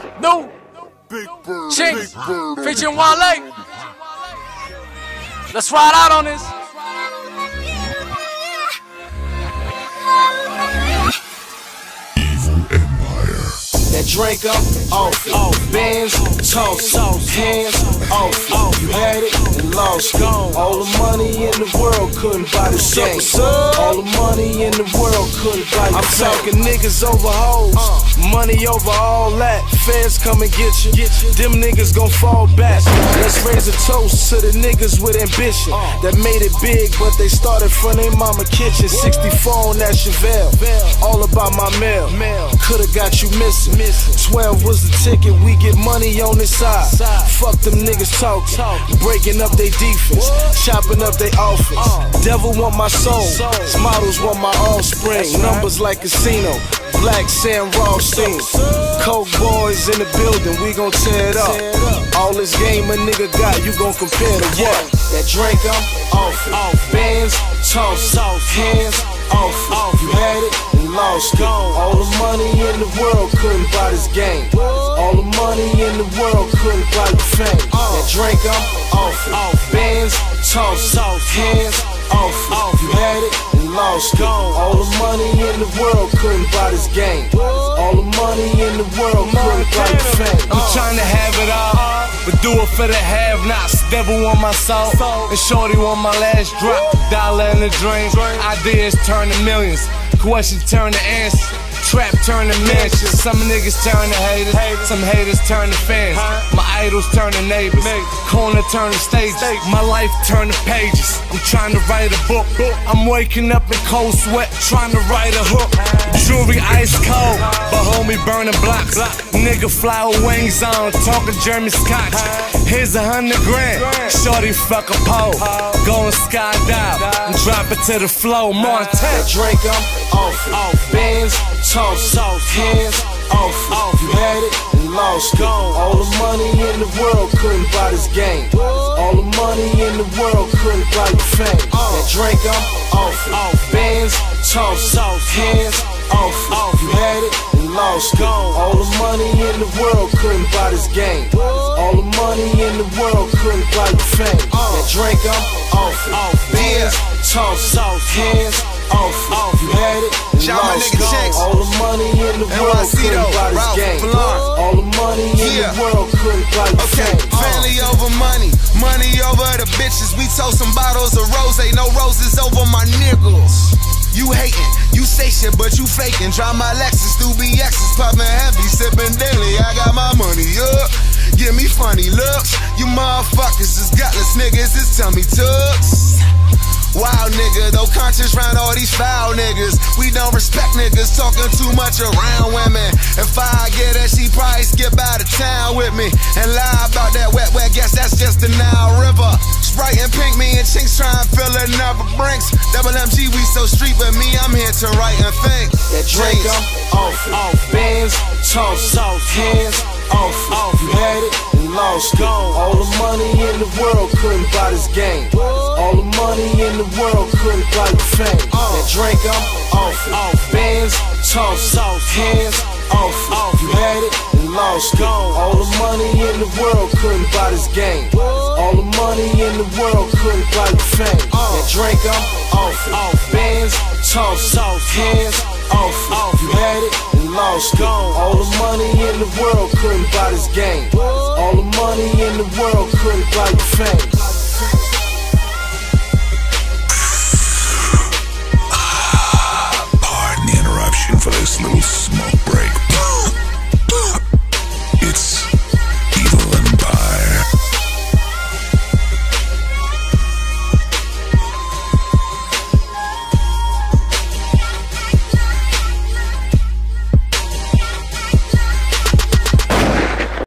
New Chinks featuring Wale. Let's ride out on this. That drink up, off it. Bands, toss, hands, off it. You had it and lost it. All the money in the world couldn't buy the game. All the money in the world couldn't buy the I'm talking niggas over hoes, money over all that. Feds come and get you, them niggas gon' fall back. Let's raise a toast to the niggas with ambition that made it big, but they started from their mama kitchen. 64 on that Chevelle, all about my mail. Could've got you missing. 12 was the ticket, we get money on this side. Fuck them niggas talking, breaking up they defense, chopping up they offense. Devil want my soul, models want my offspring. Numbers like casino, Black Sam Rothstein. Coke boys in the building, we gon' tear it up. All this game a nigga got, you gon' compare to what? That drink up, off it. Bands, toss, hands, off it. You had it and lost it. All the money in the world couldn't buy this game. All the money in the world couldn't buy the fame. That drink up, off it. Bands, toss, hands, off it. You had it and lost it. All the money in the world couldn't buy this game. All the money in the world couldn't buy the fame. I'm trying to have it all, but do it for the have-nots. Devil want my soul, and shorty want my last drop. Dollar in the dream, ideas turn to millions, questions turn to answers. Trap turn to mansions, some niggas turn to haters, some haters turn to fans. My idols turn to neighbors, corner turn to stages. My life turn to pages. I'm trying to write a book. I'm waking up in cold sweat, trying to write a hook. Jewelry ice cold, but homie burning blocks. Nigga flower wings on, talking German Scotch. Here's 100 grand, shorty fuck a pole. Going skydive and drop it to the floor. Montana. Drink up, off it. Bands, toss, hands, off it. You had it and lost it. All the money in the world couldn't buy this game. All the money in the world couldn't buy the fame. That drink up, off it. Bands, toss, hands, off it. You had it and lost it. All the money in the world couldn't buy this game. All the money in the world couldn't buy the fame. That drink up, off it. Bands, toss, hands, off it. You had it and lost it. All the money in the world couldn't buy this game. All the money in the world couldn't buy the fame. Family over money, money over the bitches. We told some bottles of rose, ain't no roses over my niggas. You hatin', you say shit, but you fakin'. Drive my Lexus through BX's, poppin' heavy, sippin' daily. I got my money up, give me funny looks. You motherfuckers is gutless niggas, it's tummy tucks. Wild nigga, though conscious round all these foul niggas. We don't respect niggas talking too much around women. If I get her, she probably skip out of town with me and lie about that wet, guess that's just the Nile River. Sprite and pink, me and Chinks trying to fill another brinks. Double MG, we so street, but me, I'm here to write and think. That drink up, off it. Bands, toss, hands, off it. You had it and lost it. All the money in the world couldn't buy this game. All the money in the world couldn't buy the fame. That drink up, off it. Bands, toss, hands, off it. You had it and lost it. All the money in the world couldn't buy this game. All the money in the world couldn't buy the fame. That drink up, off it. Bands, toss, hands, off it. You had it and lost it. All the money in the world couldn't buy this game. All the money in the world couldn't buy the fame.